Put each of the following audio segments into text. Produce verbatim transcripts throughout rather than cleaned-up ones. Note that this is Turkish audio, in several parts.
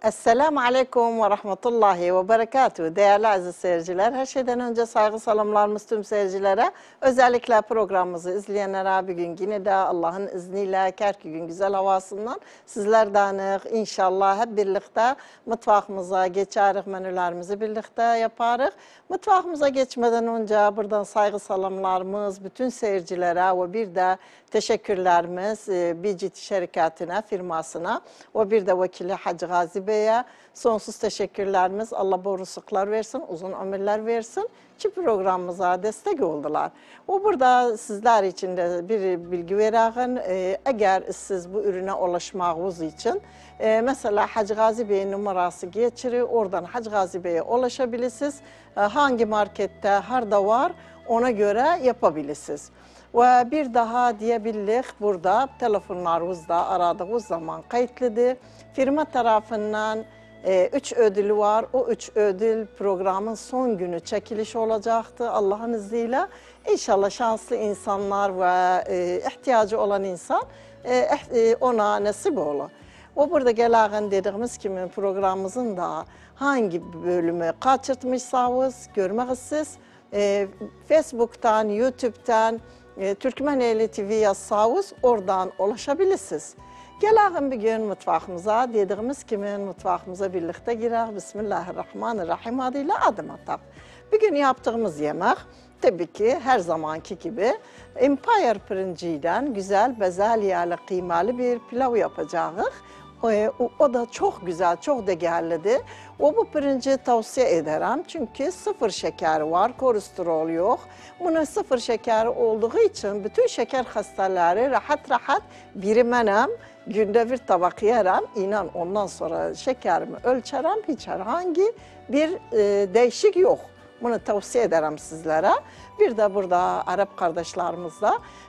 Esselamu Aleyküm ve Rahmetullahi ve Berekatuhu. Değerli aziz seyirciler, her şeyden önce saygı selamlarımız tüm seyircilere. Özellikle programımızı izleyenlere bir gün yine de Allah'ın izniyle kerki gün güzel havasından sizlerden inşallah hep birlikte mutfağımıza geçeriz, menülerimizi birlikte yaparız. Mutfağımıza geçmeden önce buradan saygı selamlarımız bütün seyircilere ve bir de teşekkürlerimiz Bicit şirketine, firmasına ve bir de vekili Hacı Gazi Bey'e sonsuz teşekkürlerimiz. Allah bol rızıklar versin, uzun ömürler versin ki programımıza destek oldular. O burada sizler için de bir bilgi verin. Eğer siz bu ürüne ulaşmanız için mesela Hacı Gazi Bey'in numarası geçiriyor. Oradan Hacı Gazi Bey'e ulaşabilirsiniz. Hangi markette, nerede var ona göre yapabilirsiniz. Ve bir daha diyebildik burada telefonlarınızda aradığınız zaman kayıtlıdır. Firma tarafından e, üç ödülü var. O üç ödül programın son günü çekiliş olacaktı Allah'ın izniyle. İnşallah şanslı insanlar ve e, ihtiyacı olan insan e, e, ona nasip olur. O burada gelen dediğimiz gibi programımızın da hangi bölümü kaçırtmışsanız görmek istiyorsanız e, Facebook'tan, YouTube'dan, E, Türkmeneli T V yazsanız oradan ulaşabilirsiniz. Gelelim bir gün mutfağımıza, dediğimiz gibi mutfağımıza birlikte girer. Bismillahirrahmanirrahim adıyla adım atar. Bir gün yaptığımız yemek tabii ki her zamanki gibi Empire pirincinden güzel bezelyeli kıymalı bir pilav yapacağız. O, o da çok güzel, çok değerlidir. O bu pirinci tavsiye ederim çünkü sıfır şeker var, kolesterol yok. Bunun sıfır şeker olduğu için bütün şeker hastaları rahat rahat birimenem, günde bir tabak yerim. İnan ondan sonra şekerimi ölçerim, hiç herhangi bir e, değişik yok. Bunu tavsiye ederim sizlere. Bir de burada Arap kardeşlerimizle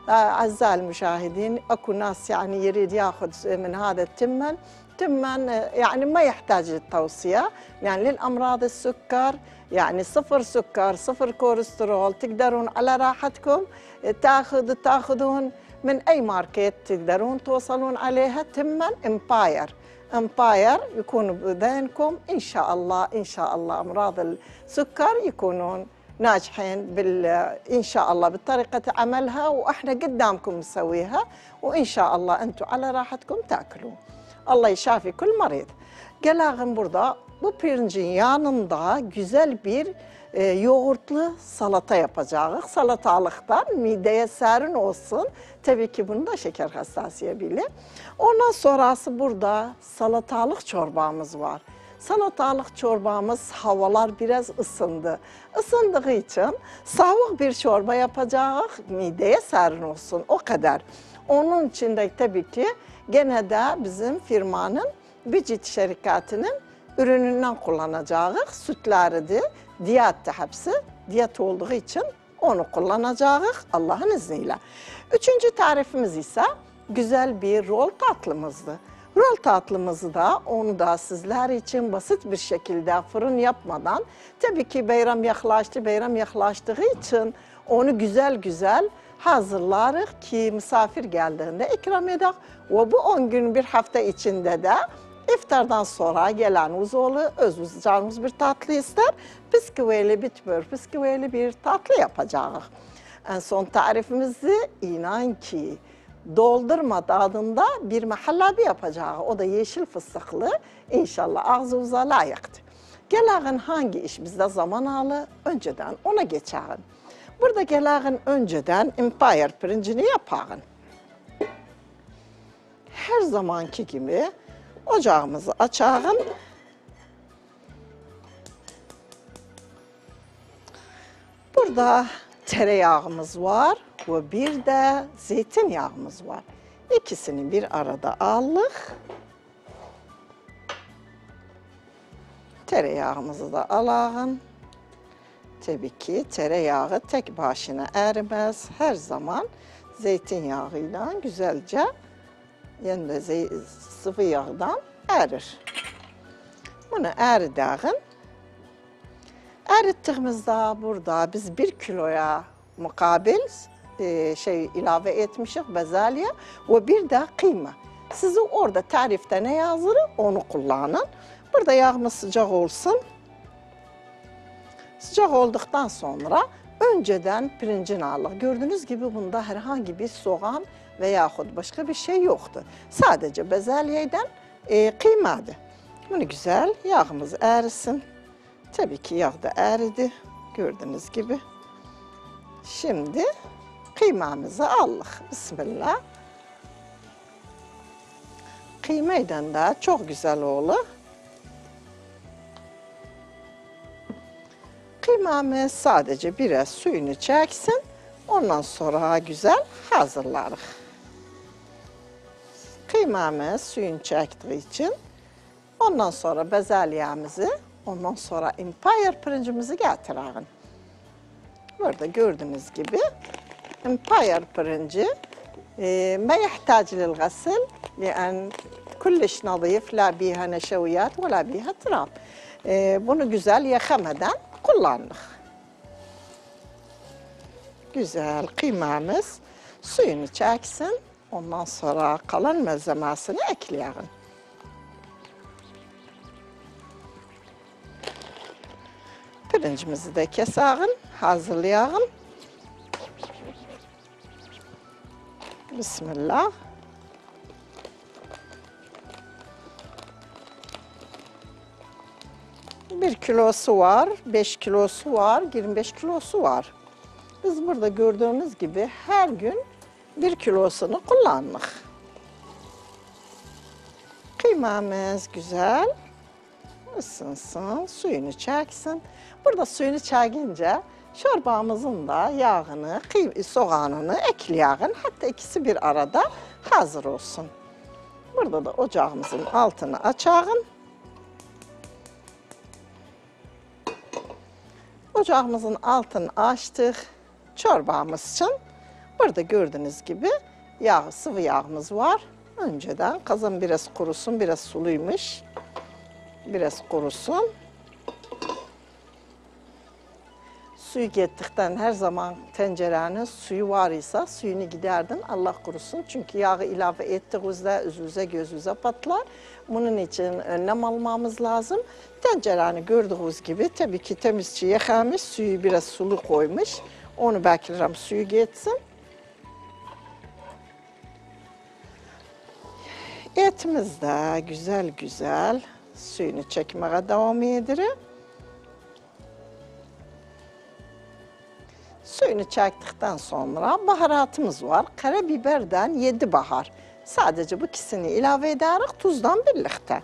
aziz müşahidin اكو ناس يعني يريد ياخذ من هذا التمن تمن يعني ما يحتاج للتوصيه يعني للامراض السكر يعني صفر سكر صفر كوليسترول تقدرون على راحتكم تاخذ تاخذون من اي ماركت تقدرون توصلون عليها تمن امباير امباير يكون بذهنكم ان شاء الله ان شاء الله امراض السكر يكونون ناجحين بال ان شاء الله بطريقه عملها واحنا قدامكم نسويها وان شاء الله انتم على راحتكم تاكلون. Allah يشافي كل مريض. Gelelim burada bu pirincin yanında güzel bir e, yoğurtlu salata yapacağız. Salatalıktan mideye serin olsun. Tabii ki bunu da şeker hastası bilir. Ondan sonrası burada salatalık çorbamız var. Salatalık çorbamız havalar biraz ısındı. Isındığı için soğuk bir çorba yapacağız. Mideye serin olsun o kadar. Onun için de tabii ki gene de bizim firmanın Bicit şirketinin ürününden kullanacağız. Sütleridir. Diyet de hepsi. Diyet olduğu için onu kullanacağız Allah'ın izniyle. Üçüncü tarifimiz ise güzel bir rol tatlımızdı. Rol tatlımızı da onu da sizler için basit bir şekilde fırın yapmadan tabii ki bayram yaklaştı, bayram yaklaştığı için onu güzel güzel hazırlarız ki misafir geldiğinde ikram eder. Ve bu on gün bir hafta içinde de iftardan sonra gelen uzoğlu öz canımız bir tatlı ister. Bisküvili bitmiyor, bisküvili bir tatlı yapacağız. En son tarifimizi inan ki doldurma tadında bir mahallabi yapacağız. O da yeşil fıstıklı. İnşallah ağzınıza layıktır. Gelelim hangi iş bizde zaman alır? Önceden ona geçelim. Burada gelelim önceden Empire pirincini yapalım. Her zamanki gibi ocağımızı açalım. Burada tereyağımız var ve bir de zeytinyağımız var. İkisini bir arada aldık. Tereyağımızı da alalım. Tabii ki tereyağı tek başına erimez. Her zaman zeytinyağıyla güzelce yani de sıvı yağdan erir. Bunu eridelim. Erittiğimizde burada biz bir kiloya mukabil e, şey ilave etmişiz bezelye ve bir de kıyma. Sizi orada tarifte ne yazır onu kullanın. Burada yağımız sıcak olsun. Sıcak olduktan sonra önceden pirincini aldık. Gördüğünüz gibi bunda herhangi bir soğan veyahut başka bir şey yoktu. Sadece bezelyeden e, kıymadı. Bunu güzel yağımız erisin. Tabii ki yağ da eridi. Gördüğünüz gibi. Şimdi kıymamızı aldık. Bismillah. Kıymayla da çok güzel olur. Kıymamız sadece biraz suyunu çeksin. Ondan sonra güzel hazırlarız. Kıymamız suyunu çektiği için ondan sonra bezelyemizi, ondan sonra Empire pirincimizi getirelim. Burada gördüğünüz gibi Empire pirinci ما يحتاج للغسل لأن كلش نظيف لا بيها نشويات ولا بيها تراب. Bunu güzel yıkamadan kullandık. Güzel kıymamız suyunu çeksin. Ondan sonra kalan malzemesini ekleyelim. Pirincimizi de keselim, hazırlayalım. Bismillah. Bir kilosu var, beş kilosu var, yirmi beş kilosu var. Biz burada gördüğünüz gibi her gün bir kilosunu kullandık. Kıymamız güzel ısınsın, suyunu çeksin. Burada suyunu çekince çorbamızın da yağını, soğanını ekleyelim. Hatta ikisi bir arada hazır olsun. Burada da ocağımızın altını açalım. Ocağımızın altını açtık. Çorbamız için burada gördüğünüz gibi yağ, sıvı yağımız var. Önceden kazan biraz kurusun, biraz suluymuş. Biraz kurusun. Suyu gittikten her zaman tencerenin suyu var ise suyunu giderdin Allah kurusun. Çünkü yağı ilave ettiğimizde üzüze gözüze patlar. Bunun için önlem almamız lazım. Tencereni gördüğünüz gibi tabii ki temizçi yıkamış, suyu biraz sulu koymuş. Onu beklerim suyu geçsin. Etimiz de güzel güzel suyunu çekmeye devam ediyor. Suyunu çektikten sonra baharatımız var. Karabiberden yedi bahar. Sadece bu ikisini ilave ederek tuzdan birlikte.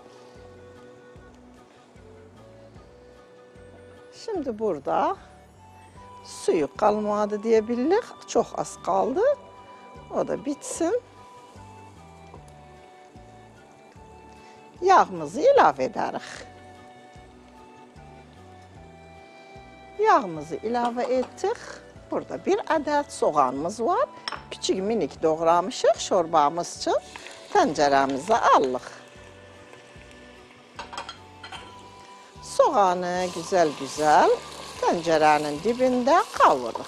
Şimdi burada suyu kalmadı diyebiliriz. Çok az kaldı. O da bitsin. Yağımızı ilave ederiz. Yağımızı ilave ettik. Burada bir adet soğanımız var. Küçük minik doğramışıq çorbamız için. Tenceremize aldık. Soğanı güzel güzel tencerenin dibinde kavurduk.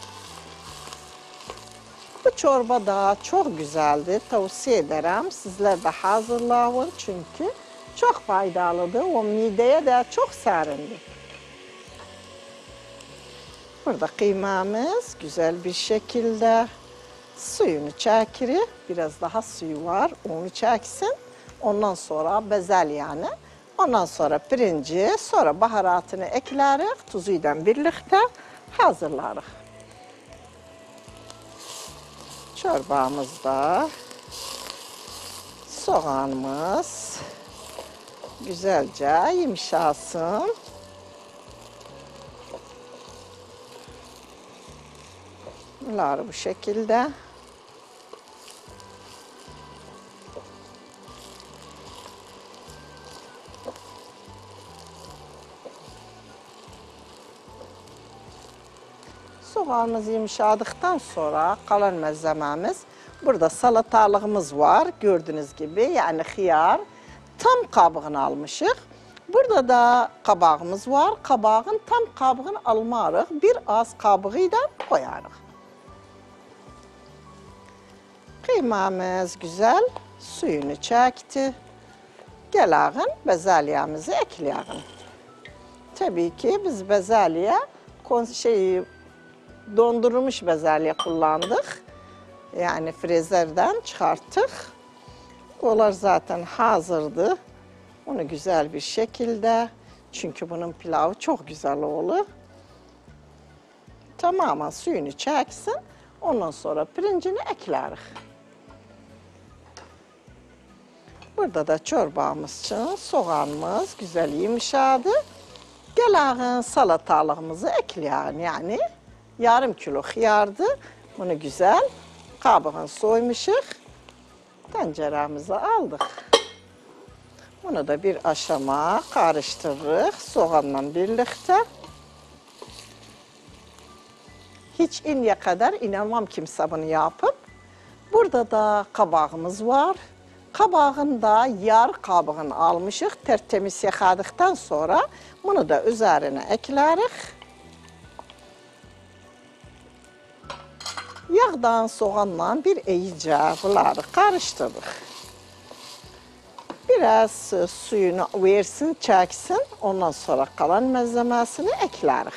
Bu çorba da çok güzeldi. Tavsiye ederim. Sizler de hazırlayın çünkü çok faydalıdır. O mideye de çok serindir. Burada kıymamız güzel bir şekilde suyunu çekiyor. Biraz daha suyu var. Onu çeksin. Ondan sonra bezelyeni. Ondan sonra pirinci, sonra baharatını ekleriz. Tuzuyla birlikte hazırlarız. Çorbamızda soğanımız güzelce yumuşasın. Bunları bu şekilde. Soğanımız yumuşadıktan sonra kalan malzememiz. Burada salatalığımız var gördüğünüz gibi, yani hıyar. Tam kabığını almışıq. Burada da kabağımız var. Kabağın tam kabığını almarıq. Bir az kabuğu da koyarıq. Kıymamız güzel suyunu çekti. Gelağın bezelyemizi ekleyelim. Tabii ki biz bezelye şey, dondurulmuş bezelye kullandık. Yani frezerden çıkarttık. Onlar zaten hazırdı. Onu güzel bir şekilde, çünkü bunun pilavı çok güzel olur. Tamamen suyunu çeksin. Ondan sonra pirincini ekleriz. Burada da çorbamız için soğanımız güzel yumuşadı. Gelağın salatalığımızı ekleyelim. Yani yarım kilo hıyardı. Bunu güzel kabığını soymuşuk. Tenceremize aldık. Bunu da bir aşama karıştırırız soğanla birlikte. Hiç inye kadar inanmam kimse bunu yapıp. Burada da kabağımız var. Kabağın da yar kabığını almışık. Tertemiz yıkadıktan sonra bunu da üzerine ekleriz. Yağdan soğanla bir iyice bunları karıştırırız. Biraz suyunu versin, çeksin. Ondan sonra kalan malzemesini ekleriz.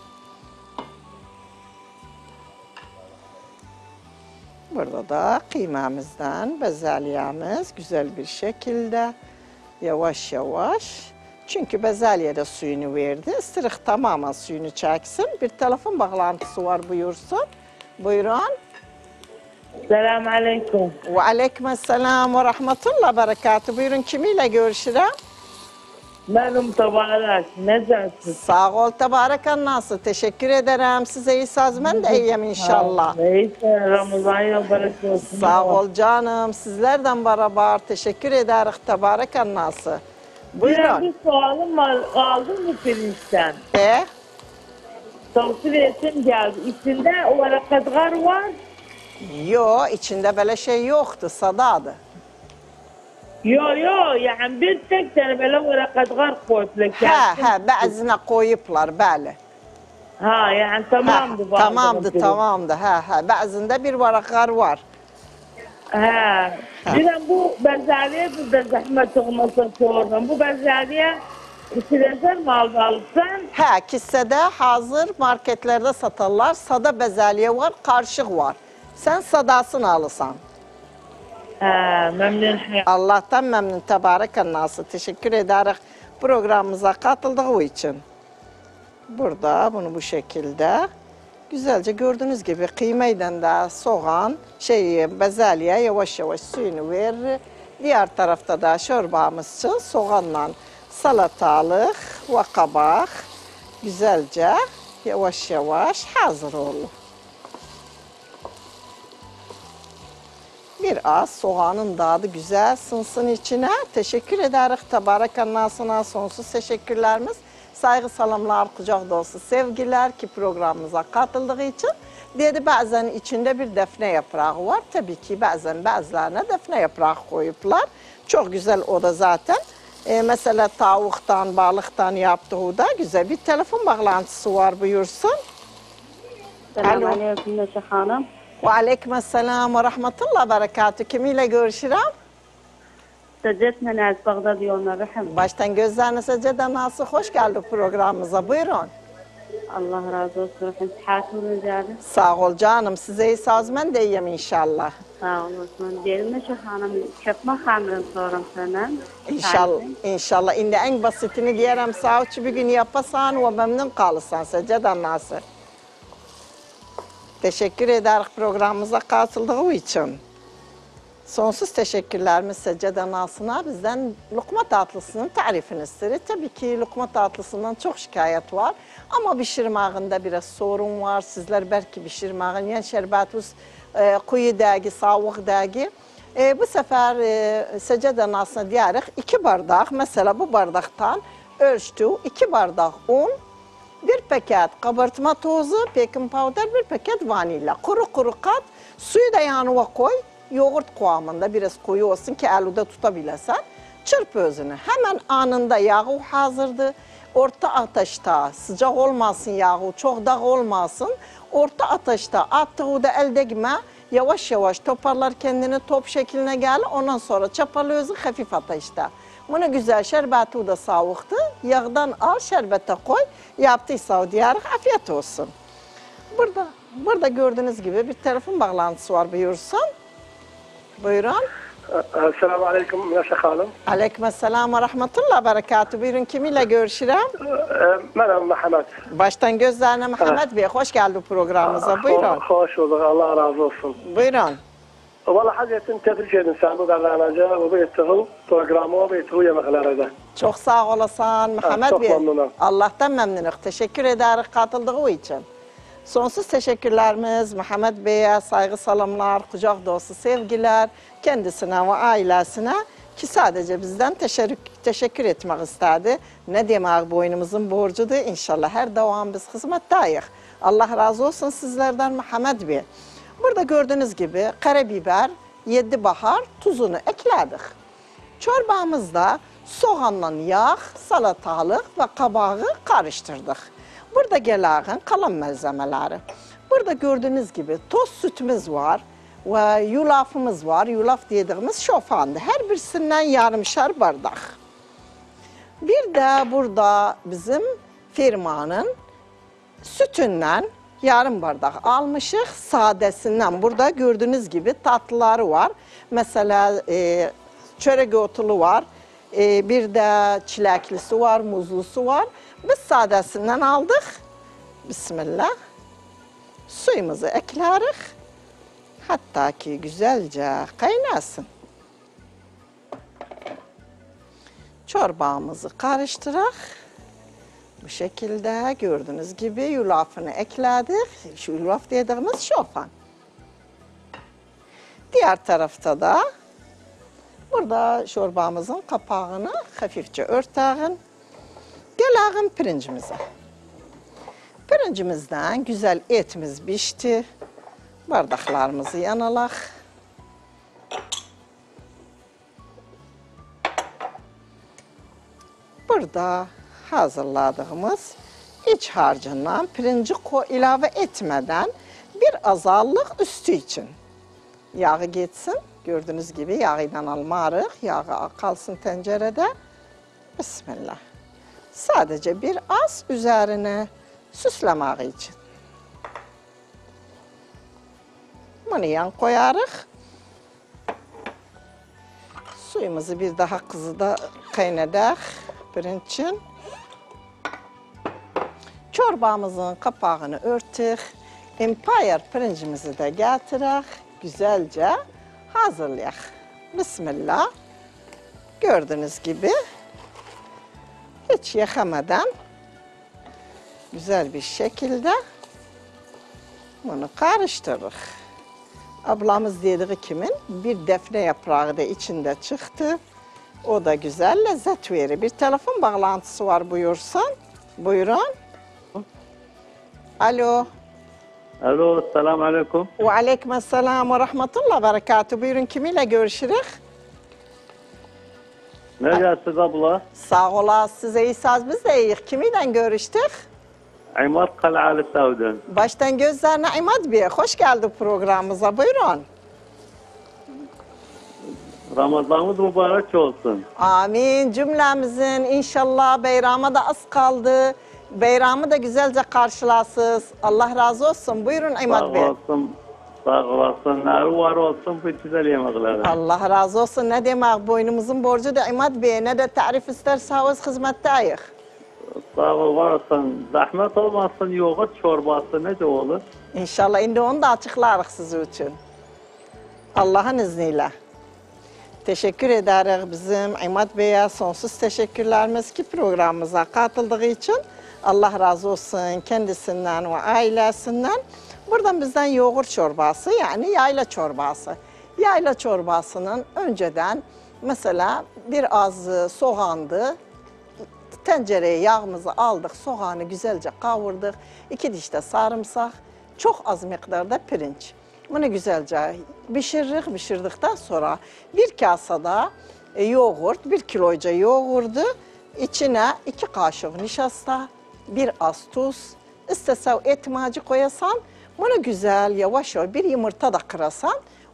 Burada da kıymamızdan bezelyemiz güzel bir şekilde yavaş yavaş. Çünkü bezelye de suyunu verdi. Isırık tamamen suyunu çeksin. Bir telefon bağlantısı var, buyursun. Buyurun. Selamun aleyküm. Ve aleykümselam ve rahmetullah berekatü. Buyurun, kimiyle görüşürüm? Benim tabarak. Necəsiz? Sağ ol, tebarekan nasıl? Teşekkür ederim. Size iyi sazmen de iyiyim inşallah. Neyse, Ramazan yıl barış olsun. Sağ ol canım. Sizlerden beraber teşekkür ederiz. Tebarekan nasıl? Buyurun. Bir sualım var. Aldın mı pirinçten? E? Tavsiye resim geldi. İçinde olarak kadgar var. Yo, içinde böyle şey yoktu. Sadadı. Yo yo, yani bir tek tane böyle olarak kadgar koydular. Ha ha, bazına koyuplar böyle. Ha yani tamamdı. Ha, tamamdı tamamdı. Ha ha, bazında bir varaklar var. Ha. Bir de bu bezelye de zahmet olmasa sorun. Bu bezelye frezer mi almalısın? Ha, kissede hazır marketlerde satarlar. Sada bezelye var, karışık var. Sen sadasını alırsan. Ha, memnun. Allah'tan memnun, tebarekan nasıl. Teşekkür ederiz programımıza katıldığı için. Burada bunu bu şekilde güzelce gördüğünüz gibi kıymayla da soğan, şey bezelye yavaş yavaş suyunu verir. Diğer tarafta da çorbamız için soğanla salatalık ve kabak güzelce yavaş yavaş hazır olur. Biraz soğanın tadı güzel sınsın içine. Teşekkür ederiz. Tebarekanlasına sonsuz teşekkürlerimiz. Saygı salamlar, kucak dolusu sevgiler ki programımıza katıldığı için. Dedi bazen içinde bir defne yaprağı var. Tabii ki bazen bazılarına defne yaprağı koyuplar. Çok güzel o da zaten. Ee, mesela tavuktan, balıktan yaptığı da güzel bir telefon bağlantısı var, buyursun. Selamun aleyküm Neşe Hanım. Ve aleykümselam ve rahmetullah berekatü. Kimiyle görüşürüm? Secdet Menez Bağdat yoluna rahim. Baştan gözlerine secde nasıl, hoş geldi programımıza. Buyurun. Allah razı olsun. Rahim sıhhatını rica Sağ ol canım. Size iyi sazmen de iyiyim inşallah. Sağ olasın. Diyelim Neşe Hanım, köpme hamurunu sorum senden. İnşallah. İnşallah. Şimdi en basitini diyelim. Sağ ol bir gün yapasan ve memnun kalırsan secde nasıl. Teşekkür ederiz programımıza katıldığı için. Sonsuz teşekkürlerimiz secde nasına bizden lokma tatlısının tarifini istedi. Tabii ki lokma tatlısından çok şikayet var. Ama pişirmağında biraz sorun var. Sizler belki pişirmağın yani şerbetuz e, kuyu dagi, soğuk dagi. E, bu sefer e, secde nasına diyerek iki bardak, mesela bu bardaktan ölçtü. iki bardak un, bir paket kabartma tozu, baking powder, bir paket vanilya. Kuru kuru kat, suyu da yanına koy. Yoğurt kıvamında biraz koyu olsun ki eluda tutabilesen. Çırp özünü. Hemen anında yağı hazırdı. Orta ateşte, sıcak olmasın yağı, çok dağ olmasın. Orta ateşte attığı da elde gitme. Yavaş yavaş toparlar kendini, top şekline gel. Ondan sonra çapalı özü hafif ateşte. Bunu güzel şerbeti de soğuktu. Yağdan al şerbete koy. Yaptıysa o diyarık afiyet olsun. Burada, burada gördüğünüz gibi bir telefon bağlantısı var buyursun. Buyurun. Selamun Aleyküm Yaşa Hanım. Aleykümselam ve rahmetullah berekatü. Buyurun kiminle görüşürüm? Merhaba Mehmet. Baştan gözlerine Mehmet Bey. Hoş geldin programımıza. Buyurun. Hoş bulduk. Allah razı olsun. Buyurun. Valla hakikaten tebrik ederim sen bu derlerce ve bu ettiğin programı ve ettiğin yemeklerde. Çok sağ olasın Mehmet çok Bey. memnunum. Allah'tan memnunum. Teşekkür ederiz katıldığı için. Sonsuz teşekkürlerimiz Mehmet Bey'e saygı salamlar, kucak dolusu sevgiler kendisine ve ailesine ki sadece bizden teşekkür, teşekkür etmek istedi. Ne demek boynumuzun borcudur. İnşallah her devam biz hizmetteyiz. Allah razı olsun sizlerden Mehmet Bey. Burada gördüğünüz gibi karabiber, yedi bahar tuzunu ekledik. Çorbamızda soğanla yağ, salatalık ve kabağı karıştırdık. Burada gelen kalan malzemeleri. Burada gördüğünüz gibi toz sütümüz var ve yulafımız var. Yulaf dediğimiz şofandı. Her birisinden yarımşar bardak. Bir de burada bizim firmanın sütünden yarım bardak almışız. Sadesinden burada gördüğünüz gibi tatlıları var. Mesela e, çörek otulu var. E, bir de çileklisi var, muzlusu var. Biz sadesinden aldık. Bismillah. Suyumuzu ekleriz. Hatta ki güzelce kaynasın. Çorbamızı karıştırarak bu şekilde gördüğünüz gibi yulafını ekledik. Şu yulaf dediğimiz şofan. Diğer tarafta da burada çorbamızın kapağını hafifçe örtelim. Gelelim pirincimize. Pirincimizden güzel etimiz pişti. Bardaklarımızı yanalak. Burada hazırladığımız iç harcından pirinci ilave etmeden bir azallık üstü için. Yağı geçsin. Gördüğünüz gibi yağından almarıq. Yağı kalsın tencerede. Bismillah. Sadece bir az üzerine süslemek için. Bunu yan koyarıq. Suyumuzu bir daha kızıda kaynadak pirinç için. Çorbamızın kapağını örtük. Empire pirincimizi de getirək. Güzelce hazırlayaq. Bismillah. Gördüğünüz gibi hiç yakamadan güzel bir şekilde bunu karıştırırıq. Ablamız dediği kimin bir defne yaprağı da içinde çıktı. O da güzel lezzet verir. Bir telefon bağlantısı var buyursan. Buyurun. Alo. Alo, selamun aleyküm. Ve aleykümselam ve rahmetullah berekatü. Buyurun kiminle görüşürük? Necəsiz abla? Sağ olasınız. Size iyisiniz. Biz de iyiyiz. Kiminle görüştük? İmad Kal'alı Savdan. Baştan gözlerine İmad Bey. Hoş geldin programımıza. Buyurun. Ramazanımız mübarek olsun. Amin. Cümlemizin inşallah beyrama da az kaldı. Beyramı da güzelce karşılasınız. Allah razı olsun. Buyurun İmad Bey. Sağ olasın. Sağ olasın. Nari var olsun bu güzel yemekleri. Allah razı olsun. Ne demek boynumuzun borcu da İmad Bey. Ne de tarif isterseniz hizmetteyiz. Sağ ol, var olsun. Zahmet olmasın, yoğurt çorbası ne de olur? İnşallah indi onu da açıklarız sizin için. Allah'ın izniyle. Teşekkür ederiz bizim İmad Bey'e sonsuz teşekkürlerimiz ki programımıza katıldığı için. Allah razı olsun kendisinden ve ailesinden. Buradan bizden yoğurt çorbası yani yayla çorbası. Yayla çorbasının önceden mesela bir az soğandı. Tencereye yağımızı aldık, soğanı güzelce kavurduk. İki diş de sarımsak, çok az miktarda pirinç. Bunu güzelce pişiririk, pişirdikten sonra bir kasada yoğurt, bir kiloyca yoğurdu. İçine iki kaşık nişasta, bir az tuz, istesen etmacı koyasan, bunu güzel yavaş yavaş bir yumurta da kırasan,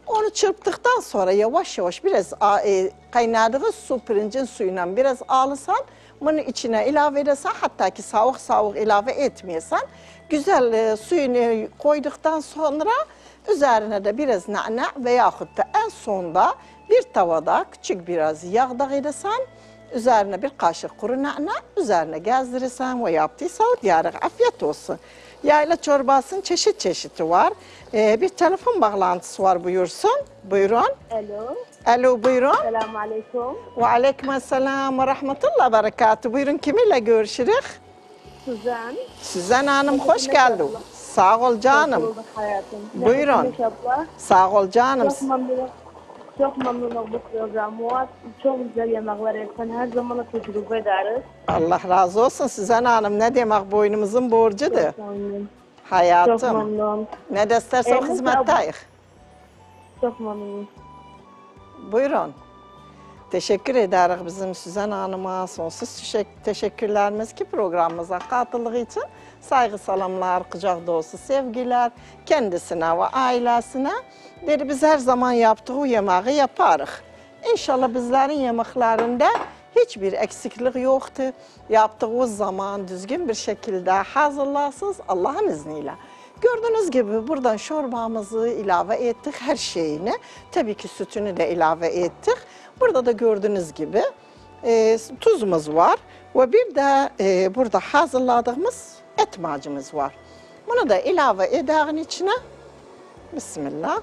Onu çırptıktan sonra yavaş yavaş biraz e, kaynadığı su, pirincin suyuyla biraz alırsan, bunu içine ilave edersen, hatta ki soğuk soğuk ilave etmiyorsan, güzel e, suyunu koyduktan sonra üzerine de biraz nane veyahut da en sonda bir tavada küçük biraz yağ da edersen, üzerine bir kaşık kuru nane, üzerine gezdirirsen ve yaptıysa o diyarık afiyet olsun. Yayla çorbasının çeşit çeşidi var. Ee, bir telefon bağlantısı var, buyursun. Buyurun. Alo. Alo, buyurun. Selamun aleyküm. Ve aleykümselam ve rahmetullah berekatü. Buyurun, kiminle görüşürük? Suzan. Süzen Hanım, hoş geldin. Sağ ol canım. Hoş bulduk hayatım. Buyurun. Nasılsın abla? Sağ ol canım. Çok memnunum. Çok memnunum bu programı. Çok güzel yemekler yapın. Her zaman tecrübe ederiz. Allah razı olsun Süzen Hanım. Ne demek, boynumuzun borcudur. Çok memnunum. Çok Hayatım. memnunum. Ne de istersen Evet, hizmetteyiz. Çok memnunum. Buyurun. Teşekkür ederiz bizim Süzen Hanım'a. Sonsuz teşekkürlerimiz ki programımıza katıldığı için. Saygı selamlar, kucak dolusu sevgiler kendisine ve ailesine. Dedi, biz her zaman yaptığı yemeği yaparız. İnşallah bizlerin yemeklerinde hiçbir eksiklik yoktu. Yaptığımız zaman düzgün bir şekilde hazırlarsınız Allah'ın izniyle. Gördüğünüz gibi buradan çorbamızı ilave ettik, her şeyini. Tabii ki sütünü de ilave ettik. Burada da gördüğünüz gibi e, tuzumuz var. Ve bir de e, burada hazırladığımız et macımız var. Bunu da ilave edelim içine. Bismillah.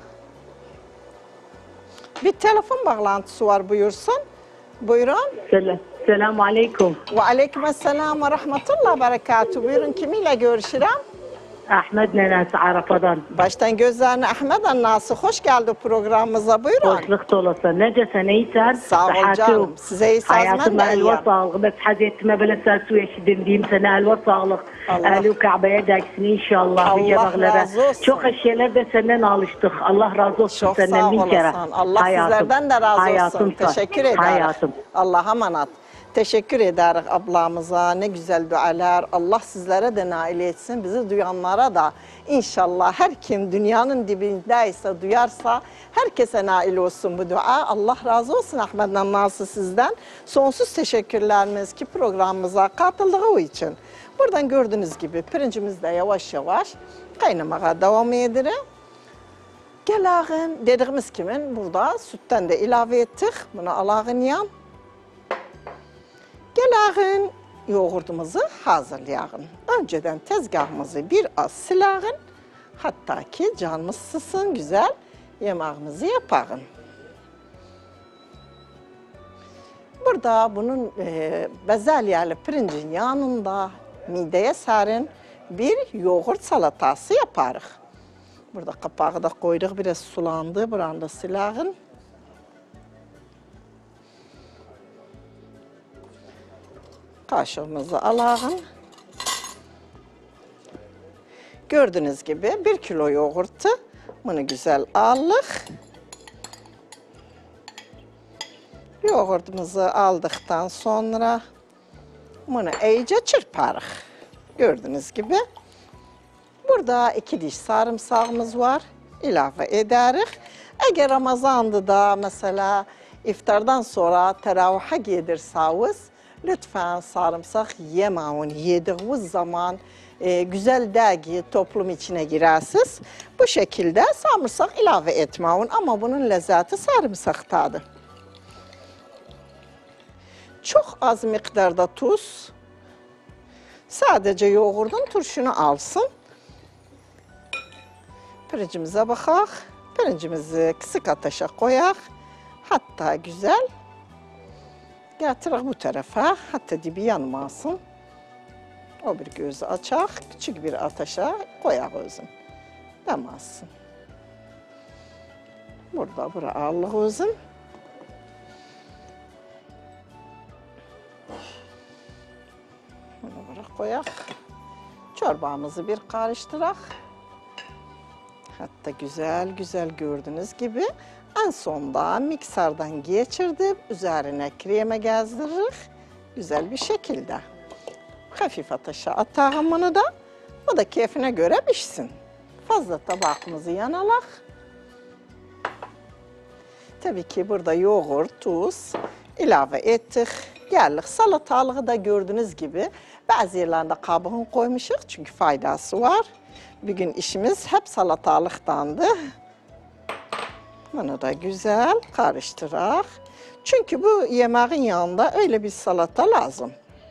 Bir telefon bağlantısı var, buyursun. Buyurun. Selam. Selamun aleyküm. Ve aleykümselam ve rahmetullah berekatü. Buyurun, kiminle görüşürüm? Ahmet nenesi Arafa'dan. Baştan gözlerine Ahmet Annası, hoş geldin programımıza, buyurun. Hoşluk dolasa. Necesin iyisen? Sağ ol Sıhhati canım, yok. size iyi Hayatım sazmen de elva iyiyim. sağlık. Bes hazetime böyle ser su eşidim diyeyim sana elva sağlık. Allah. Elu Kabe'ye deksin inşallah. Allah bu yemeklere. razı olsun. Çok eşyalar da senden alıştık. Allah razı olsun Çok senden sağ bin kere. olasın. Allah Hayatım. sizlerden de razı Hayatım olsun. sağ. Teşekkür ederim. Hayatım. Allah'a emanet. Teşekkür ederiz ablamıza. Ne güzel dualar. Allah sizlere de nail etsin. Bizi duyanlara da inşallah her kim dünyanın dibindeyse, duyarsa herkese nail olsun bu dua. Allah razı olsun Ahmet Namnası sizden. Sonsuz teşekkürlerimiz ki programımıza katıldığı için. Buradan gördüğünüz gibi pirincimiz de yavaş yavaş kaynamaya devam ediyor. Gelağın dediğimiz kimin burada sütten de ilave ettik. Bunu alağın yan. Gelağın yoğurdumuzu hazırlayalım. Önceden tezgahımızı bir az silahın. Hatta ki canımız sısın, güzel yemeğimizi yapalım. Burada bunun e, bezelyeli pirincin yanında mideye sarin bir yoğurt salatası yaparız. Burada kapağı da koyduk, biraz sulandı, buranda silahın. Kaşığımızı alalım. Gördüğünüz gibi bir kilo yoğurtu bunu güzel aldık. Yoğurtumuzu aldıktan sonra bunu iyice çırparız. Gördüğünüz gibi burada iki diş sarımsağımız var. İlave ederiz. Eğer Ramazan'da da mesela iftardan sonra teravihe gelirseniz lütfen sarımsak yemeyin. Yediğiniz zaman e, güzel değil toplum içine girersiniz. Bu şekilde sarımsak ilave etmeyin ama bunun lezzeti sarımsaktadır. Çok az miktarda tuz. Sadece yoğurdun turşunu alsın. Pirincimize bakalım. Pirincimizi kısık ateşe koyak. Hatta güzel. Getirik bu tarafa. Hatta dibi yanmasın. O bir gözü açak. Küçük bir ateşe koyak özüm. Demezsin. Burada bura alıq özüm. Bunu bura koyak. Çorbamızı bir karıştırak. Hatta güzel güzel gördüğünüz gibi en sonda mikserden geçirdim. Üzerine krema gezdiririk. Güzel bir şekilde. Hafif ateşe atağım bunu da. O da keyfine göre pişsin. Fazla tabağımızı yanalak. Tabii ki burada yoğurt, tuz ilave ettik. Geldik. Salatalığı da gördüğünüz gibi bazı yerlerinde kabuğunu koymuşuz çünkü faydası var. Bugün işimiz hep salatalıktandı. Bunu da güzel karıştırak. Çünkü bu yemeğin yanında öyle bir salata lazım.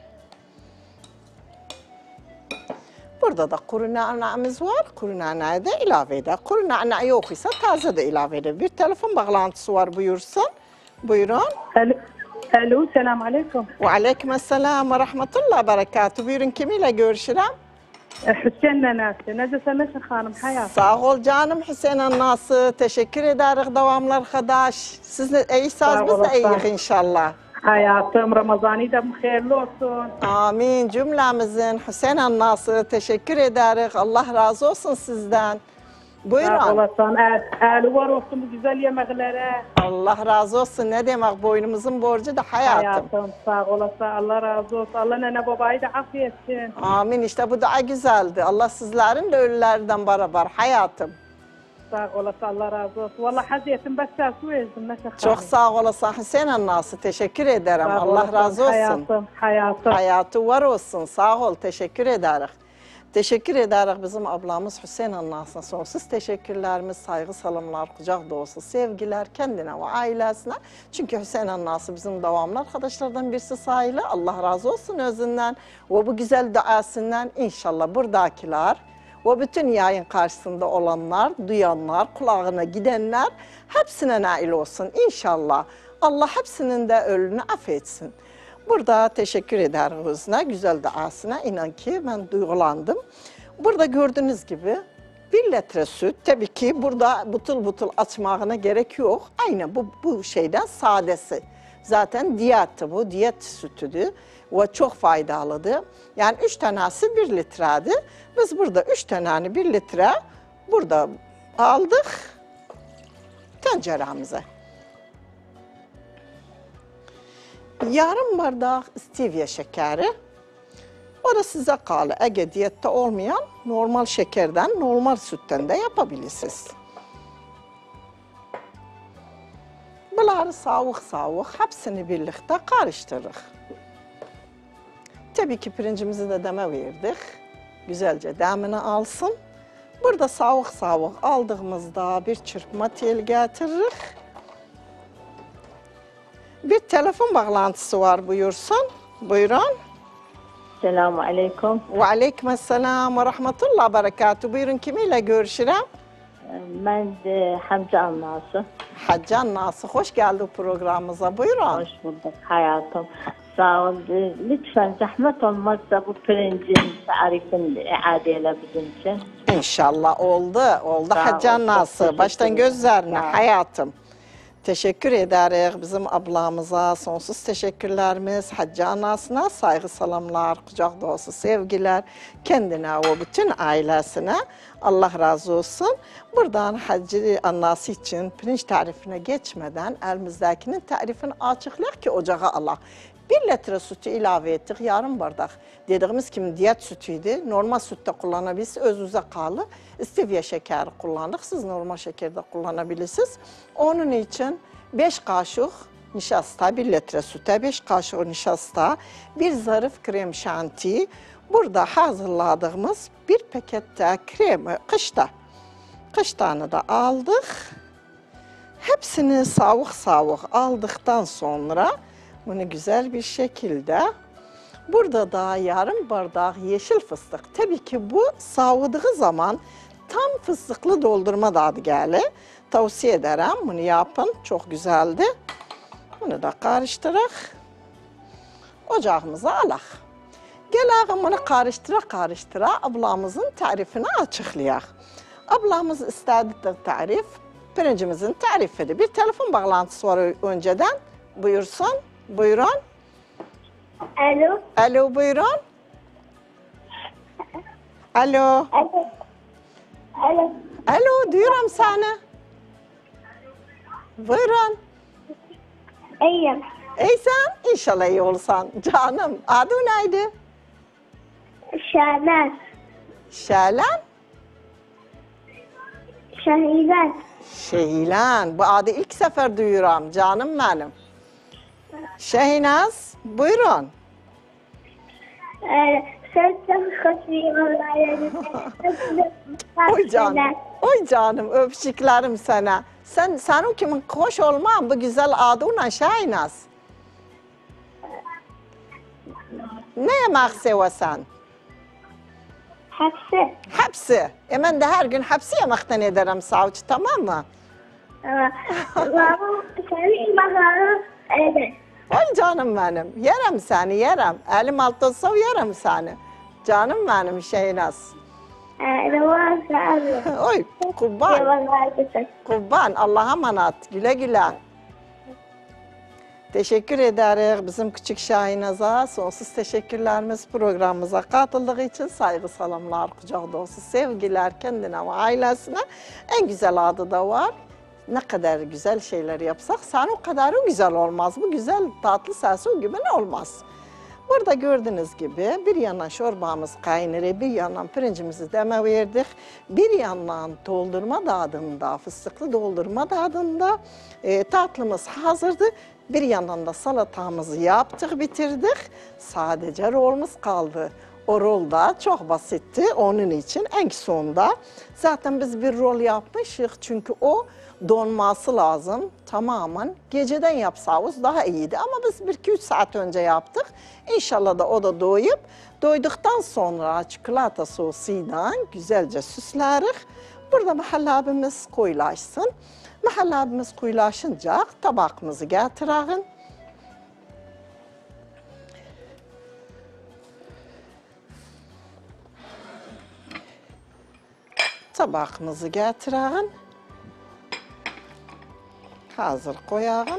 Burada da kuru nanemiz var. Kuru naneyi de ilave eder. Kuru nane yok ise taze de ilave eder. Bir telefon bağlantısı var, buyursun. Buyurun. Alo, alo, selamun aleyküm. Ve aleykümselam ve rahmetullah berekatuhu. Buyurun, kimiyle görüşürüm? Hüseyin Nenasi. Necəsən, nəsən xanım, hayat? Sağ ol canım Hüseyin Annası. Teşekkür ederiz devamlı arkadaş. Siz de iyisiniz, biz de iyiyiz inşallah. Hayatım, Ramazani da hayırlı olsun. Amin cümlemizin. Hüseyin Annası teşekkür ederiz. Allah razı olsun sizden. Buyurun. Sağ olasın. Əli var olsun bu güzel yemeklere. Allah razı olsun. Ne demek, boynumuzun borcu da hayatım. Hayatım, sağ olasın. Allah razı olsun. Allah nene babayı da afiyet etsin. Amin. İşte bu dua güzeldi. Allah sizlerin de ölülerden beraber hayatım. Sağ olasın. Allah razı olsun. Vallahi haziyetim ben sağ ezdim. Çok sağ olasın Hüseyin Annası. Teşekkür ederim. Sağ Allah olasın. razı olsun. Hayatım, hayatım. Hayatı var olsun. Sağ ol. Teşekkür ederiz. Teşekkür ederiz bizim ablamız Hüseyin Annası'na sonsuz teşekkürlerimiz, saygı, salamlar, kucak dolusu sevgiler kendine ve ailesine. Çünkü Hüseyin Annası bizim devamlı arkadaşlardan birisi sayılı. Allah razı olsun özünden ve bu güzel duasından inşallah buradakiler ve bütün yayın karşısında olanlar, duyanlar, kulağına gidenler hepsine nail olsun inşallah. Allah hepsinin de ölünü affetsin. Burada teşekkür ederim özüne, güzel duasına. İnan ki ben duygulandım. Burada gördüğünüz gibi bir litre süt. Tabii ki burada butul butul açmağına gerek yok. Aynı bu, bu şeyden sadesi. Zaten diyetti bu, diyet sütüdü ve çok faydalıdır. Yani üç tanesi bir litreydi. Biz burada üç tane bir litre burada aldık tenceremize. Yarım bardak stevia şekeri. O da size kalır. Eğer diyette olmayan normal şekerden, normal sütten de yapabilirsiniz. Bunları savuk savuk hepsini birlikte karıştırırız. Tabii ki pirincimizi de deme verdik. Güzelce demini alsın. Burada savuk savuk aldığımızda bir çırpma tel getiririz. Bir telefon bağlantısı var, buyursun. Buyurun. Selamun aleyküm. Ve aleykümselam ve rahmetullah berekatuhu. Buyurun, kimiyle görüşürüm? Ben de Hamza Annası. Hacı Annası, hoş geldin programımıza. Buyurun. Hoş bulduk hayatım. Sağ ol. Lütfen zahmet olmazsa bu pirincin tarifini iadeyle bizim için. İnşallah oldu. Oldu Hacı Annası. Baştan gözlerine hayatım. Teşekkür ederiz bizim ablamıza, sonsuz teşekkürlerimiz, Hacı Annası'na saygı salamlar, kucak dolusu sevgiler, kendine ve bütün ailesine Allah razı olsun. Buradan Hacı Annası için pirinç tarifine geçmeden elimizdekinin tarifini açıklayalım ki ocağa Allah. Bir litre sütü ilave ettik, yarım bardak. Dediğimiz gibi diyet sütüydü. Normal sütte kullanabilirsiniz, özünüze kalı. Stevia şekeri kullandık, siz normal şekerde kullanabilirsiniz. Onun için beş kaşık nişasta, bir litre süte, beş kaşık nişasta, bir zarf krem şanti. Burada hazırladığımız bir pakette kremi kışta. Kıştanı da aldık. Hepsini savuk savuk aldıktan sonra bunu güzel bir şekilde, burada da yarım bardak yeşil fıstık. Tabii ki bu savuduğu zaman tam fıstıklı doldurma tadı gelir. Tavsiye ederim, bunu yapın, çok güzeldi. Bunu da karıştırarak ocağımıza alaq. Gelelim bunu karıştıra karıştıra ablamızın tarifini açıklayaq. Ablamız istediği tarif pirincimizin tarifidir. Bir telefon bağlantısı var önceden. Buyursun. Buyurun. Alo. Alo, buyurun. Alo. Alo. Alo. Alo, duyuyorum seni. Buyurun. İyiyim. İyisen, inşallah iyi olsan. Canım, adı neydi? Şalan. Şalan? Şahilen. Şehilan. Bu adı ilk sefer duyuyorum canım benim. Şehinaz buyurun. Ee, Sen çok hoş bir olaylar. Oy canım. Oy canım öpücüklerim sana. Sen senin kimin hoş olman bu güzel adına Şehinaz. Ne yemek seversen? Hepsi. Hepsi. E ben de her gün hepsi yemekten ederim savcı, tamam mı? Baba senin bakalım. Evet. Oy canım benim. Yerim seni yerim. Elim altı olsa yerim seni. Canım benim Şehinaz. Rıvan sağ ol. Oy kurban. Eyvallah. Kurban. Allah'a emanet. Güle güle. Teşekkür ederiz bizim küçük Şahinaz'a. Sonsuz teşekkürlerimiz programımıza katıldığı için. Saygı selamlar, kucak dolusu sevgiler kendine ve ailesine. En güzel adı da var. Ne kadar güzel şeyler yapsak sen o kadar o güzel olmaz. Bu güzel tatlı sesi o gibi ne olmaz. Burada gördüğünüz gibi bir yandan çorbamız kaynıyor, bir yandan pirincimizi deme verdik. Bir yandan doldurma tadında, fıstıklı doldurma tadında e, tatlımız hazırdı. Bir yandan da salatamızı yaptık, bitirdik. Sadece rolümüz kaldı. O rol da çok basitti. Onun için en sonunda zaten biz bir rol yapmışız. Çünkü o donması lazım tamamen. Geceden yapsanız daha iyiydi ama biz bir iki üç saat önce yaptık. İnşallah da o da doyup doyduktan sonra çikolata sosuyla güzelce süsleriz. Burada mahallabimiz koyulaşsın. Mahallabimiz koyulaşınca tabağımızı getirin. Tabağımızı getirin. Hazır koyalım.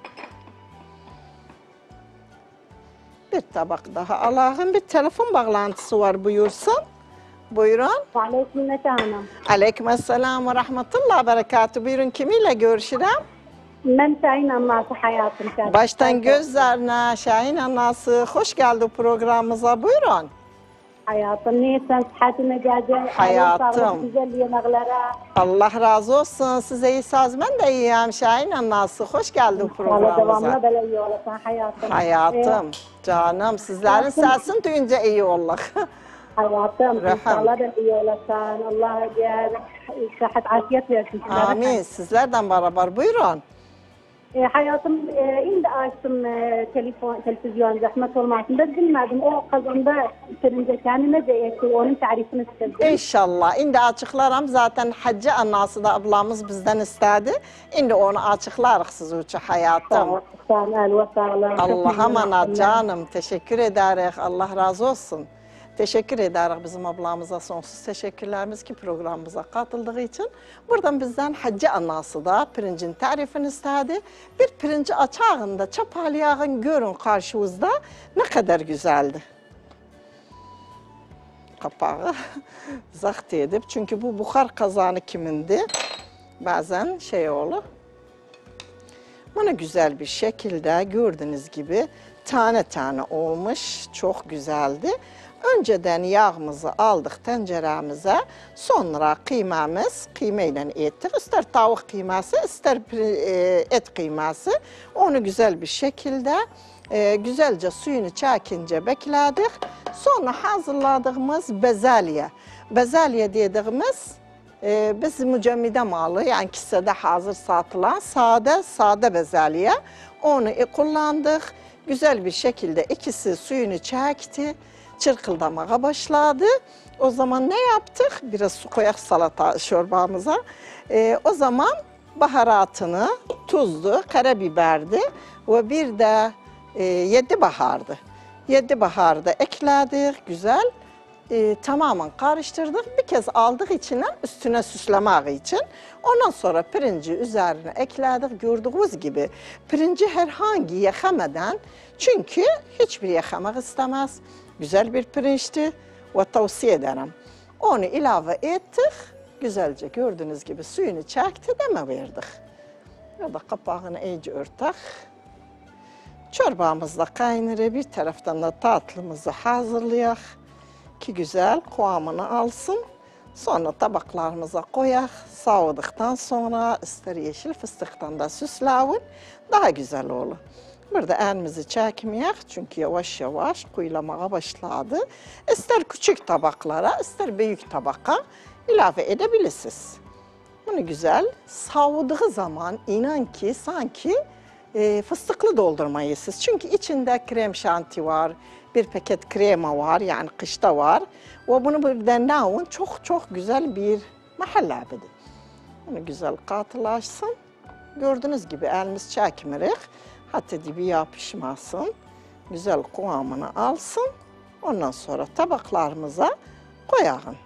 Bir tabak daha alalım. Bir telefon bağlantısı var buyursun. Buyurun. Aleykümselam. Aleykümselam ve rahmetullah berekatü. Buyurun kiminle görüşürüm? Ben Şahin Annası hayatım. Baştan gözlerine Şahin Annası. Hoş geldin programımıza. Buyurun. Hayatım neysen sıhhatine geleceğim. Hayatım. Güzel yemeklere. Allah razı olsun. Size iyi saz. Ben de iyiyim Şahin Annası. Hoş geldin programımıza. Devamlı böyle iyi olasın hayatım. Hayatım. Ee, canım sizlerin sesini duyunca iyi olur. Hayatım. İnşallah da iyi olasın. Allah sıhhat afiyet versin. Amin. Sizlerden beraber buyurun. E, hayatım e, indi açtım e, telefon, televizyon zahmet olmasın da bilmedim. O kazanda pirince kendine de etti. Onun tarifini istedim. İnşallah. Şimdi açıklarım. Zaten Hacı Annası da ablamız bizden istedi. Şimdi onu açıklarız siz için hayatım. Allah'a emanet canım. Teşekkür ederiz. Allah razı olsun. Teşekkür ederiz bizim ablamıza, sonsuz teşekkürlerimiz ki programımıza katıldığı için. Buradan bizden Hacı Annası da pirincin tarifini istedi. Bir pirinci açağında çapalayağın görün karşınızda ne kadar güzeldi. Kapağı zaht edip çünkü bu buhar kazanı kimindi? Bazen şey olur. Bunu güzel bir şekilde gördüğünüz gibi tane tane olmuş, çok güzeldi. Önceden yağımızı aldık tenceremize, sonra kıymamız, kıymayla ettik. İster tavuk kıyması, ister et kıyması. Onu güzel bir şekilde, e, güzelce suyunu çekince bekledik. Sonra hazırladığımız bezelye. Bezelye dediğimiz e, biz mücemmide malı, yani kisede hazır satılan sade, sade bezelye. Onu e, kullandık. Güzel bir şekilde ikisi suyunu çekti. Çırkıldamaya başladı. O zaman ne yaptık? Biraz su koyak salata çorbamıza. Ee, o zaman baharatını, tuzlu, karabiberdi ve bir de e, yedi bahardı. Yedi baharda ekledik, güzel. E, tamamen karıştırdık. Bir kez aldık içine, üstüne süslemek için. Ondan sonra pirinci üzerine ekledik. Gördüğünüz gibi pirinci herhangi yıkamadan, çünkü hiçbir yıkamak istemez. Güzel bir pirinçti ve tavsiye ederim. Onu ilave ettik. Güzelce gördüğünüz gibi suyunu çekti, deme verdik. Ya da kapağını iyice örtek. Çorbamız da kaynıyor. Bir taraftan da tatlımızı hazırlayak ki güzel kıvamını alsın. Sonra tabaklarımıza koyak. Soğuduktan sonra ister yeşil fıstıktan da süsləvin. Daha güzel olur. Burada elimizi çəkməyək. Çünkü yavaş yavaş kuyulamaya başladı. İster küçük tabaklara, ister büyük tabaka ilave edebilirsiniz. Bunu güzel soğuduğu zaman inan ki sanki e, fıstıklı doldurmayısınız. Çünkü içinde krem şanti var, bir paket krema var, yani kışta var. Ve bunu birden alın, çok çok güzel bir mahallabidir. Bunu güzel katılaşsın. Gördüğünüz gibi elimiz çekmirik. Hatta dibi yapışmasın. Güzel kıvamını alsın. Ondan sonra tabaklarımıza koyalım.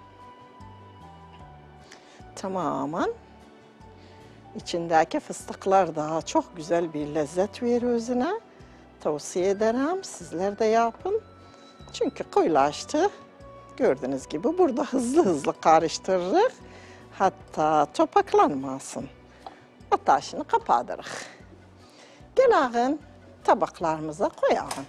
Tamamen içindeki fıstıklar daha çok güzel bir lezzet verir özüne. Tavsiye ederim. Sizler de yapın. Çünkü koyulaştı. Gördüğünüz gibi burada hızlı hızlı karıştırırız. Hatta topaklanmasın. Ateşini kapatırız. Gelelim tabaklarımıza koyalım.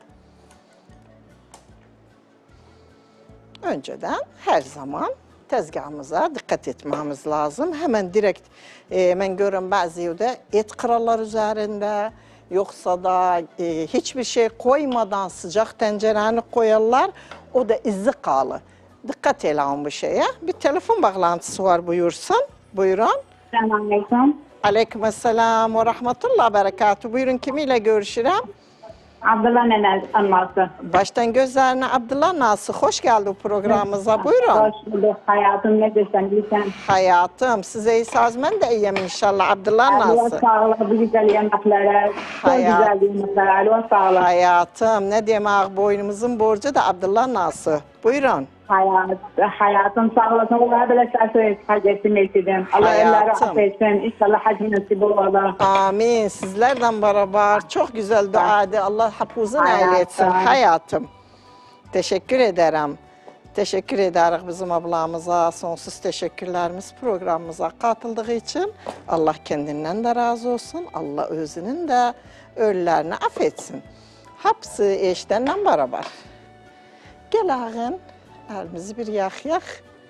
Önceden her zaman tezgahımıza dikkat etmemiz lazım. Hemen direkt e, ben görüyorum bazı yerde et kırarlar üzerinde. Yoksa da e, hiçbir şey koymadan sıcak tencereni koyarlar. O da izi kalır. Dikkat edelim bu şeye. Bir telefon bağlantısı var buyursun. Buyurun. Selamünaleyküm. Aleykümselam ve rahmetullah berekatuhu. Buyurun kimiyle görüşürüm? Abdullah Nenel anması. Baştan gözlerine Abdullah Nasıl. Hoş geldin programımıza. Buyurun. Hoş bulduk. Hayatım ne desen bilsen. Hayatım. Size iyi sazmen de iyiyim inşallah. Abdullah Allah Nasıl. sağlığı, bu güzel yemeklere. Çok Hayat. güzel yemekler. Allah sağlığı. Hayatım. Ne diyeyim ah boynumuzun borcu da Abdullah Nasıl. Buyurun. Hayat, hayatım sağ olasın. Allah böyle söz hacetini etsin. Allah elleri Hayatım. affetsin. İnşallah hacı nasip olur. Amin. Sizlerden beraber çok güzel dua edin. Allah hafızın eylesin. Hayatım. Hayatım. Teşekkür ederim. Teşekkür ederiz bizim ablamıza. Sonsuz teşekkürlerimiz programımıza katıldığı için. Allah kendinden de razı olsun. Allah özünün de ölülerini affetsin. Hepsi eştenle beraber. Gelelim. Elimizi bir yakyak.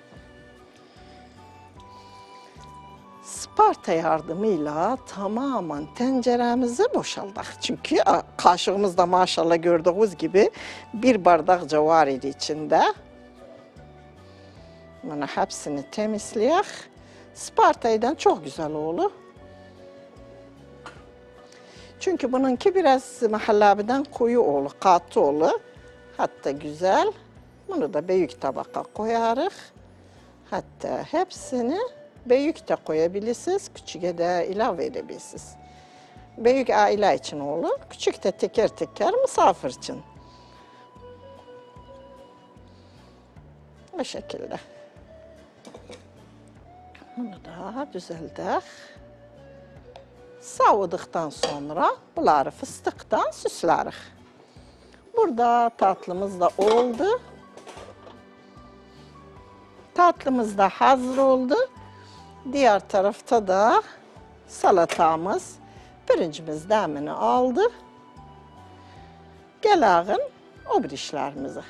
Sparta yardımıyla tamamen tenceremizi boşaldık. Çünkü kaşığımızda maşallah gördüğünüz gibi bir bardakça var idi içinde. Bunu hepsini temizleyek. Sparta'dan çok güzel olur. Çünkü bununki biraz mahallabiden koyu olur, katı olur. Hatta güzel. Bunu da büyük tabaka koyarız. Hatta hepsini büyük de koyabilirsiniz, küçüğe de ilave edebilirsiniz. Büyük aile için olur, küçük de teker teker misafir için. Bu şekilde. Bunu da düzeldik. Soğuduktan sonra bunları fıstıktan süsleriz. Burada tatlımız da oldu. Tatlımız da hazır oldu. Diğer tarafta da salatamız, pirincimiz demini aldı. Gelelim o bir işlerimize.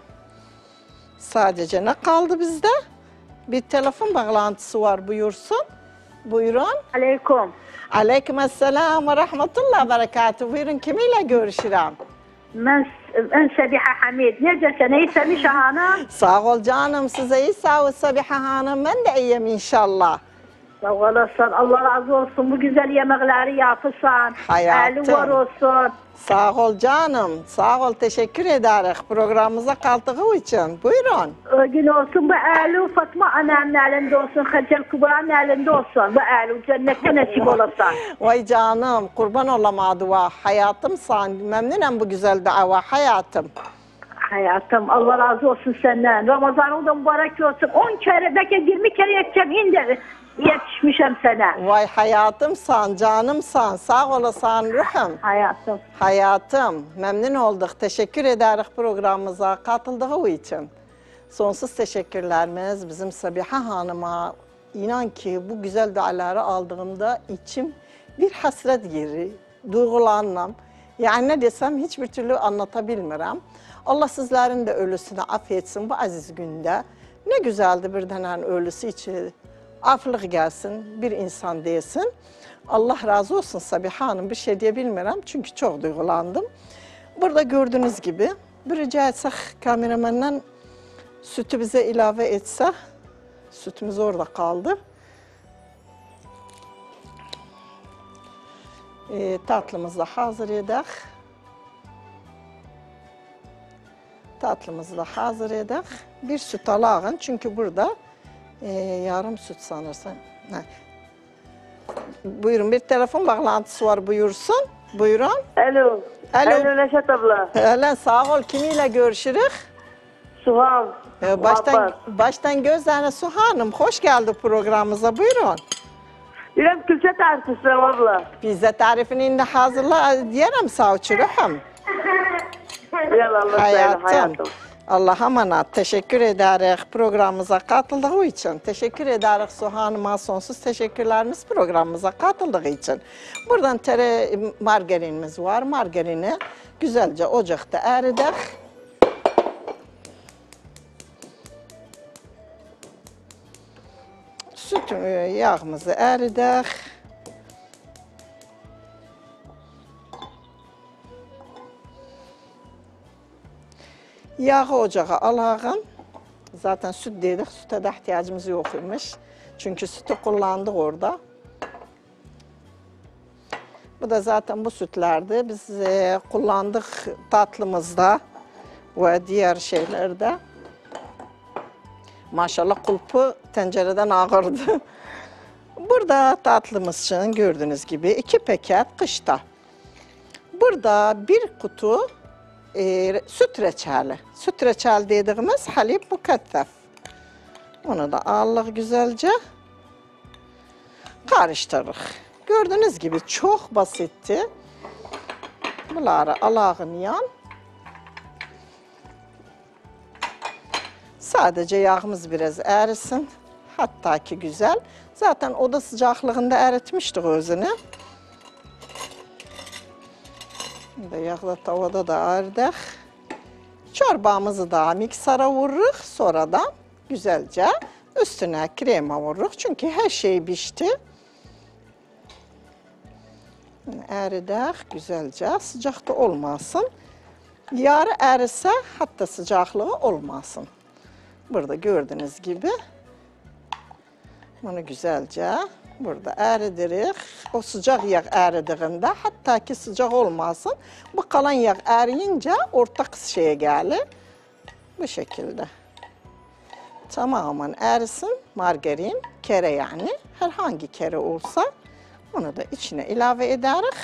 Sadece ne kaldı bizde? Bir telefon bağlantısı var buyursun. Buyurun. Aleyküm. Aleykümselam ve rahmetullah berekatuhu. Buyurun kimiyle görüşürüm? Ben, ben Sabiha Hamid. Necəsən? İyisən Mişa Hanım? Sağ ol canım. Size iyi sağ ol Sabiha Hanım. Ben de iyiyim inşallah. Sağ olasın. Allah razı olsun. Bu güzel yemekleri yapırsan. Hayatım. Eli var olsun. Sağ ol canım. Sağ ol. Teşekkür ederiz programımıza kaldığı için. Buyurun. O gün olsun. Bu eli Fatma annemin elinde olsun. Hacer Kubra'nın elinde olsun. Bu eli cennette nasip olasın. Vay canım. Kurban olama dua. Hayatım sen. Memnunum bu güzel dua. Hayatım. Hayatım Allah razı olsun senden. Ramazanın da mübarek olsun. on kere belki yirmi kere yeteceğim. Hindi yetişmişim sana. Vay hayatım sen, canım sen. Sağ olasın ruhum. Hayatım. Hayatım. Memnun olduk. Teşekkür ederiz programımıza katıldığı için. Sonsuz teşekkürlerimiz bizim Sabiha Hanım'a. İnan ki bu güzel duaları aldığımda içim bir hasret yeri, duygulanmam. Yani ne desem hiçbir türlü anlatabilmirəm. Allah sizlerin de ölüsünü affetsin bu aziz günde. Ne güzeldi birden hani ölüsü içi. Aflık gelsin, bir insan değilsin. Allah razı olsun Sabiha Hanım, bir şey diyebilmiyorum çünkü çok duygulandım. Burada gördüğünüz gibi bir rica etsek kameramenden sütü bize ilave etse. Sütümüz orada kaldı. E, tatlımızı da hazır edek. Tatlımızı da hazır edek. Bir süt alağın çünkü burada e, yarım süt sanırsam. Ha. Buyurun, bir telefon bağlantısı var, buyursun. Buyurun. Alo. Alo. Alo Neşet abla. Öyle sağ ol. Kimiyle görüşürük? Suhan. Ee, baştan, baştan gözlerine Suhan Hanım, hoş geldi programımıza. Buyurun. İrem Külçe tarifi istiyorum abla. Pizza tarifini indi hazırla diyelim sağ uçururum. Hayatım. Hayatım. Allah'a emanet. Teşekkür ederiz programımıza katıldığı için. Teşekkür ederiz Suhan Hanım'a, sonsuz teşekkürlerimiz programımıza katıldığı için. Buradan tere margarinimiz var. Margarini güzelce ocakta eridik. Süt yağımızı eridik. Yağı ocağa alağın. Zaten süt dedik, süte de ihtiyacımız yok imiş. Çünkü sütü kullandık orada. Bu da zaten bu sütlerdi. Biz e, kullandık tatlımızda ve diğer şeylerde. Maşallah kulpu tencereden ağırdı. Burada tatlımız için gördüğünüz gibi iki paket kışta. Burada bir kutu e, süt reçeli. Süt reçeli dediğimiz halip mukattef. Onu da aldık güzelce. Karıştırdık. Gördüğünüz gibi çok basitti. Bunları alağın yan. Sadece yağımız biraz erisin. Hatta ki güzel. Zaten oda sıcaklığında eritmiştik özünü. Yağda tavada da erdik. Çorbamızı da miksara vururuz. Sonradan güzelce üstüne krema vururuz. Çünkü her şey pişti. Eridik güzelce. Sıcakta olmasın. Yarı erirse hatta sıcaklığı olmasın. Burada gördüğünüz gibi bunu güzelce burada eridirik. O sıcak yağ eridiğinde hatta ki sıcak olmasın. Bu kalan yağ eriyince orta şeye gelir. Bu şekilde. Tamamen erisin. Margarin, kere yani. Herhangi kere olsa onu da içine ilave ederiz.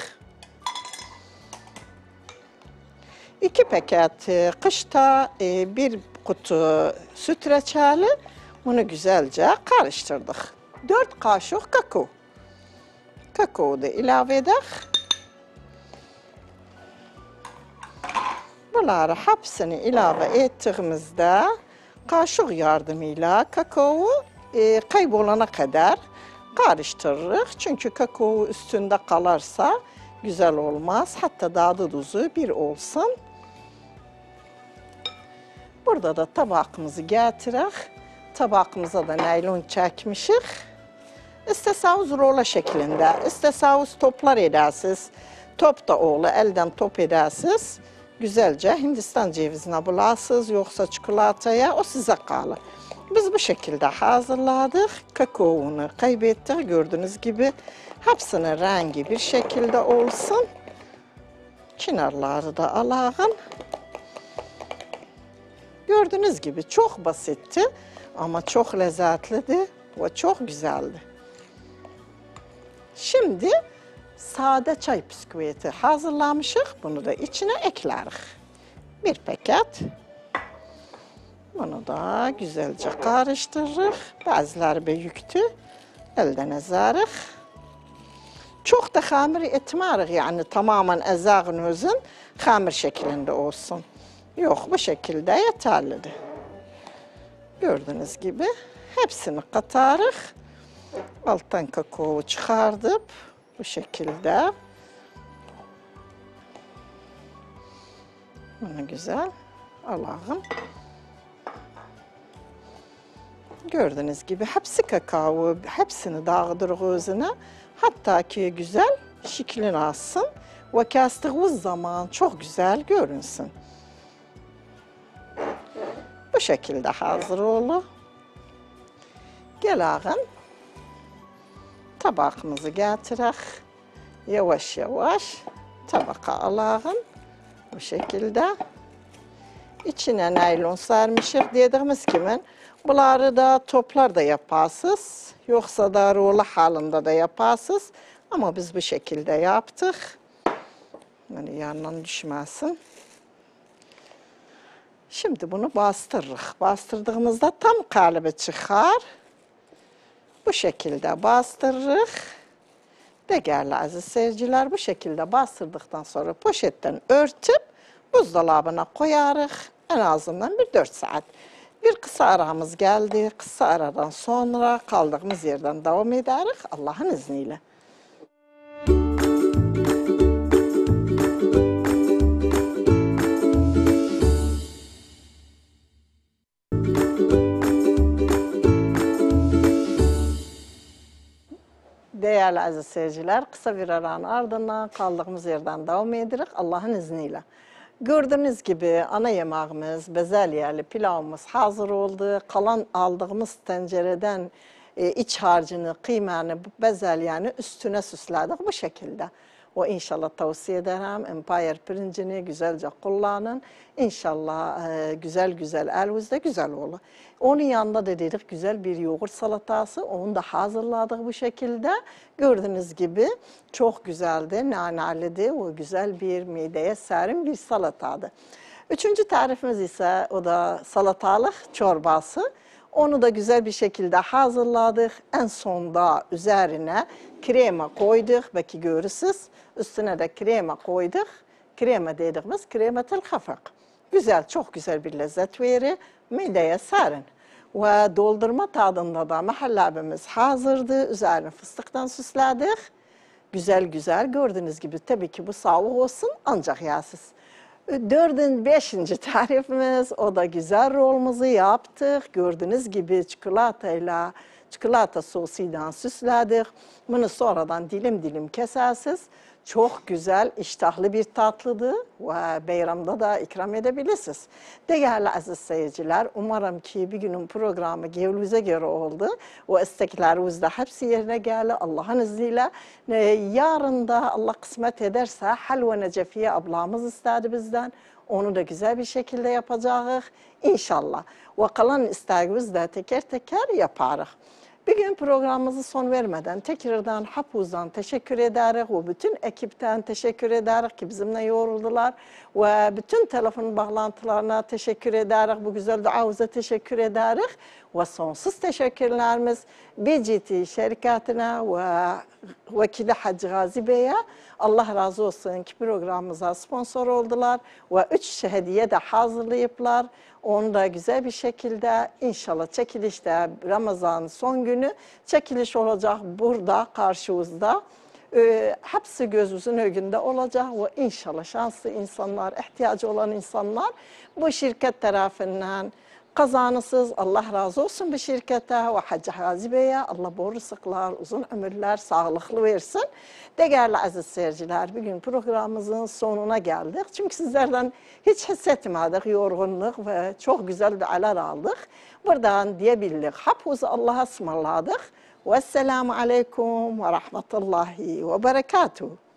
İki paket kışta bir kutu süt reçeli. Bunu güzelce karıştırdık. Dört kaşık kakao. Kakao da ilave edelim. Bunları hepsini ilave ettiğimizde kaşık yardımıyla kakao e, kaybolana kadar karıştırırız. Çünkü kakao üstünde kalırsa güzel olmaz. Hatta tadı tuzu bir olsun. Burada da tabağımızı getirək. Tabağımıza da naylon çəkmişik. İstəsəniz rola şeklinde, istəsəniz toplar edəsiniz. Top da oğlu, eldən top edəsiniz. Güzelce Hindistan cevizine bulasınız, yoksa çikolataya, o size kalır. Biz bu şekilde hazırladık. Kakaounu kaybettik. Gördüğünüz gibi hepsinin rengi bir şekilde olsun. Kenarları da alağın. Gördüğünüz gibi çok basitti ama çok lezzetliydi ve çok güzeldi. Şimdi sade çay bisküviti hazırlamışıq. Bunu da içine ekleriz. Bir paket. Bunu da güzelce karıştırırıq. Bazıları büyüktü. Elden ezərik. Çok da hamur etmərik. Yani tamamen ezağın özün hamur şeklinde olsun. Yok, bu şekilde yeterlidir. Gördüğünüz gibi hepsini katarıq. Alttan kakao çıkardıp bu şekilde. Bunu güzel alağım. Gördüğünüz gibi hepsi kakao, hepsini dağıdırıq özüne. Hatta ki güzel şeklini alsın ve kestiğimiz zaman çok güzel görünsün. Bu şekilde hazır olur. Gel ağın tabağımızı getirək. Yavaş yavaş tabağa alağın. Bu şekilde. İçine naylon sarmışıq. Dediğimiz kimi bunları da toplar da yaparsınız. Yoksa da rolu halinde de yaparsınız. Ama biz bu şekilde yaptık. Yani yandan düşmesin. Şimdi bunu bastırırıq. Bastırdığımızda tam kalıbı çıxar. Bu şekilde bastırırıq. Değerli aziz seyirciler, bu şekilde bastırdıktan sonra poşetten örtüp buzdolabına koyarıq. En azından bir dört saat. Bir kısa aramız geldi. Kısa aradan sonra kaldığımız yerden devam ederiz Allah'ın izniyle. Değerli aziz seyirciler, kısa bir aranın ardından kaldığımız yerden devam ederiz Allah'ın izniyle. Gördüğünüz gibi ana yemeğimiz, bezelyeli pilavımız hazır oldu. Kalan aldığımız tencereden e, iç harcını, kıymanı, bezelyeni üstüne süsledik bu şekilde. O inşallah tavsiye ederim. Empire pirincini güzelce kullanın. İnşallah e, güzel güzel elinizde güzel olur. Onun yanında da dedik güzel bir yoğurt salatası. Onu da hazırladık bu şekilde. Gördüğünüz gibi çok güzeldi, naneliydi. O güzel bir mideye serin bir salatadı. Üçüncü tarifimiz ise o da salatalık çorbası. Onu da güzel bir şekilde hazırladık. En sonda üzerine krema koyduk. Belki görürsünüz. Üstüne de krema koyduk. Krema dediğimiz kremetel hafak. Güzel, çok güzel bir lezzet verir. Mideye sarın. Ve doldurma tadında da mahallabimiz hazırdı. Üzerine fıstıktan süsledik. Güzel güzel gördüğünüz gibi tabii ki bu sağlık olsun ancak yağsız. Dördüncü, beşinci tarifimiz, o da güzel rolumuzu yaptık. Gördüğünüz gibi çikolatayla, çikolata sosuyla süsledik. Bunu sonradan dilim dilim kesersiniz. Çok güzel, iştahlı bir tatlıdır ve bayramda da ikram edebilirsiniz. Değerli aziz seyirciler, umarım ki bir günün programı gevluze göre oldu. O isteklerimiz de hepsi yerine geldi Allah'ın izniyle. Yarın da Allah kısmet ederse Halva Necefiye ablamız istedi bizden. Onu da güzel bir şekilde yapacağız inşallah. Ve kalan isteğimiz de teker teker yaparız. Bir gün programımızı son vermeden tekrardan Hapuz'dan teşekkür ederiz ve bütün ekipten teşekkür ederiz ki bizimle yoruldular ve bütün telefon bağlantılarına teşekkür ederiz. Bu güzel duamıza teşekkür ederiz ve sonsuz teşekkürlerimiz B G T şirketine ve vekili Hacı Gazi Bey'e Allah razı olsun ki programımıza sponsor oldular ve üç hediye de hazırlayıplar. Onu da güzel bir şekilde inşallah çekilişte Ramazan son günü çekiliş olacak burada karşımızda. Ee, hepsi gözümüzün önünde olacak ve inşallah şanslı insanlar, ihtiyacı olan insanlar bu şirket tarafından kazanırsınız. Allah razı olsun bu şirkete ve Hacı Gazi Bey'e Allah bol rızıklar, uzun ömürler, sağlıklı versin. Değerli aziz seyirciler, bugün programımızın sonuna geldik. Çünkü sizlerden hiç hissetmedik yorgunluk ve çok güzel dualar aldık. Buradan diyebildik. Hapuz Allah'a ısmarladık. Vesselamu aleyküm ve rahmetullahi ve berekatuhu.